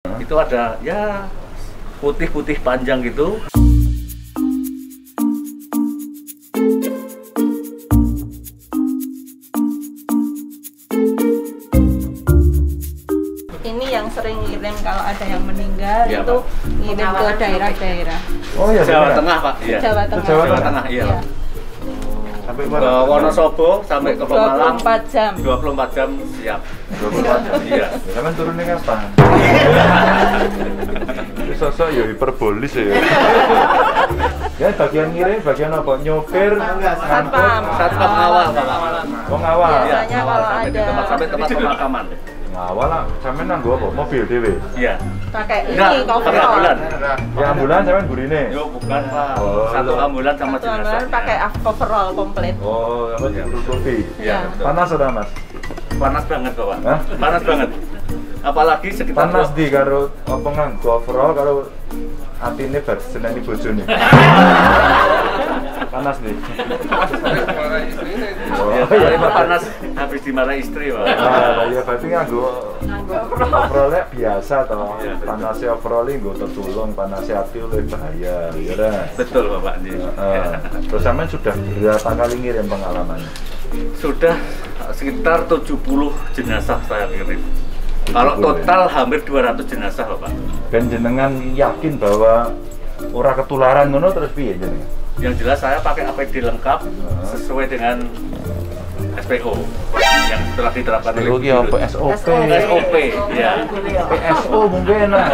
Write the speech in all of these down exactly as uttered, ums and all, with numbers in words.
Itu ada ya putih-putih panjang gitu. Ini yang sering ngirim kalau ada yang meninggal ya, itu Pak. Ngirim ke daerah-daerah. Oh ya, Jawa Tengah Pak. Iya. Jawa Tengah. Jawa Jawa Tengah iya. Ya. Sampai ke Wonosobo sampai ke Pemalang. dua puluh empat jam. dua puluh empat jam siap. dua puluh empat jam. Iya. Sampai turunnya kapan? Sosok ya hiperbolis ya. Ya bagian ngirim bagian apa? Nyopir, Satpam. Satpam awal Pak. Oh ngawal. Biasanya kalau sampai ada tempat sampai tempat pemakaman. Ngawal lah. Sampai nanggo apa? Mobil dewe. Iya. pakai Enggak, ini pakai coverall. ambulan. Ya ambulan sampai gurine. Yo bukan Pak. Oh, Satu iya. ambulan sama Satu jenazah. ambulan pakai coverall komplit. Oh, apa Iya. ditutupi. Iya. betul. Panas sudah Mas? Panas banget kok Pak. Hah? Panas banget. Apalagi sekitar Panas di karo apa nganggo overall karo atine bar seneni bojone. Panas nih. Ya, Oh, iya, Pak, panas habis dimarahi istri Pak. Nah, ya berarti nganggo overall biasa toh. Iya, betul. Panasnya overall nggo tertulung, panasnya ati lebih bahaya, ya dah. Betul Bapak. Heeh. Terus sampean sudah berapa kali ngirim pengalamannya? Sudah sekitar tujuh puluh jenazah saya kirim. Kalau tujuh puluh, total hampir dua ratus jenazah Bapak. Dan jenengan yakin bahwa ora ketularan ngono terus piye jenengan? Yang jelas saya pakai A P D lengkap sesuai dengan S P O yang telah diterapkan oleh Iki apa S O P? S O P ya. P S O mungkin lah.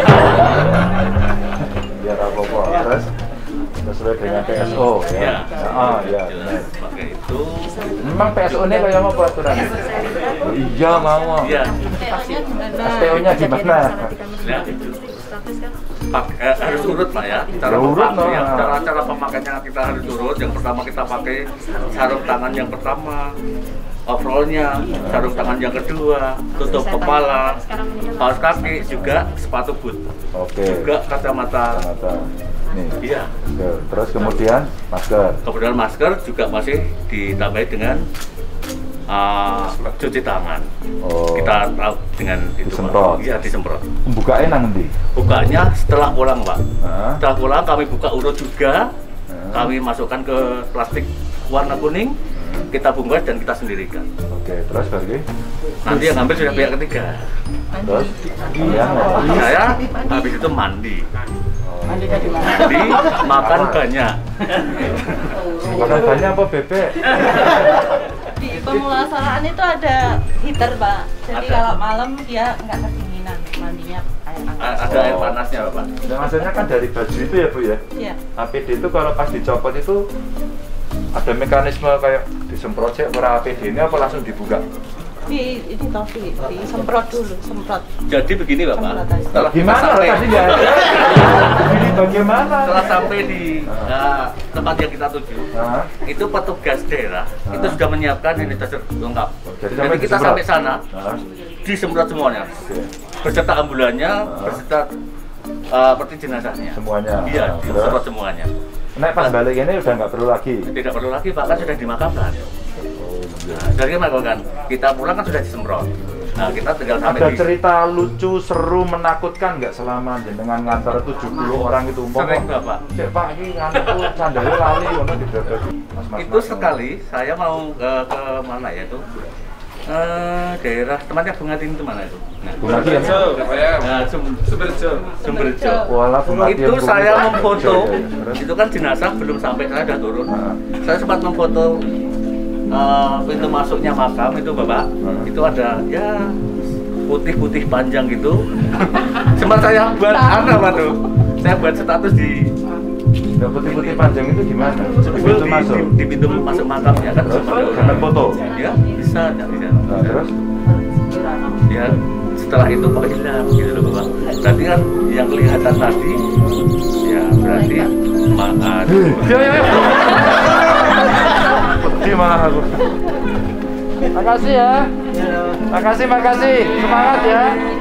Biar apa-apa. Terus sesuai dengan P S O ya. Ya. Ah ya. Jelas pakai itu. Memang P S O-nya kayak apa aturannya? Oh, iya mau. Ya. S P O-nya gimana? Ya, itu. Pak, eh, harus urut Pak ya. Cara Ya, urut, pemakaian, ya. no. cara cara pemakaiannya kita harus urut. Yang pertama kita pakai sarung tangan yang pertama, overallnya, sarung tangan yang kedua, tutup kepala, kaos kaki juga sepatu boot, Oke. juga kacamata. Kacamata. Nih. Iya. Oke. Terus kemudian masker. Kemudian masker juga masih ditambahi dengan uh, cuci tangan. Oh. Kita tahu dengan itu. Disemprot. Iya disemprot. Bukanya nang ndi? Bukanya setelah pulang Pak. Hah? Setelah pulang kami buka urut juga. Hmm. Kami masukkan ke plastik warna kuning. Kita bungkus dan kita sendirikan. Oke, terus lagi? Nanti yang ambil sudah pihak ketiga. Terus? Iya, Saya habis itu mandi. Mandi tadi mana? Mandi, makan banyak. Makan banyak apa bebek? Di pemulasaraan itu ada heater Pak. Jadi Ada. kalau malam dia nggak kedinginan, mandinya air hangat. A- Ada air panasnya Bapak. Dan maksudnya kan dari baju itu ya Bu ya? Iya. A P D itu kalau pas dicopot itu ada mekanisme kayak disemprot cek ora A P D ini apa langsung dibuka? Di ini toh di, disemprot dulu, semprot. Jadi begini Bapak. Semprot aja. Setelah kita Gimana sampai, tadi nggak ada? Ini bagaimana? setelah sampai di uh, tempat yang kita tuju, Hah? itu petugas daerah Ah. itu sudah menyiapkan sanitizer lengkap. Jadi Jadi, sampai kita disemprot? sampai sana Hah? disemprot semuanya, Oke. beserta ambulannya, Ah. beserta uh, peti jenazahnya. Semuanya. Iya, Ah, disemprot terus? semuanya. Nek pas balik ini udah nggak perlu lagi. Tidak perlu lagi, bahkan sudah dimakamkan. Oh, iya. Nah, dari kan kita pulang kan sudah disemprot. Nah, kita tinggal sampai Ada di cerita lucu, seru, menakutkan nggak selama dengan ngantar tujuh puluh orang itu? Umpama, Sering, Bapak. Cek Pak, ini ngantarku sandalnya lali, ono didadak. Mas, mas, itu mas, sekali saya mau ke, ke mana ya itu eh, daerah tempatnya Bunga Tin itu mana itu? Nah, Bunga Tin? Nah, Sum- Sumberjo. Sumberjo. Walah, Bunga Tin, Itu Bunga saya Tin. memfoto. Iya, iya, terus? Itu kan jenazah belum sampai, saya sudah turun. Ah. Saya sempat memfoto eh, pintu masuknya makam itu Bapak. Ah. Itu ada ya putih-putih panjang gitu. Sempat saya buat apa tuh? Saya buat status di Yang putih-putih panjang itu gimana? di, Pintu masuk. di, di pintu masuk makam ya kan. Terus? sempat ada Dapat orang. foto? Ya bisa, ya, bisa. Nah, terus? Ya setelah itu kok hilang gitu loh Bapak. Berarti kan yang kelihatan tadi ya berarti maaf. Ya, ya, ya. Pedih malah aku. Makasih ya. Makasih, makasih. Semangat ya.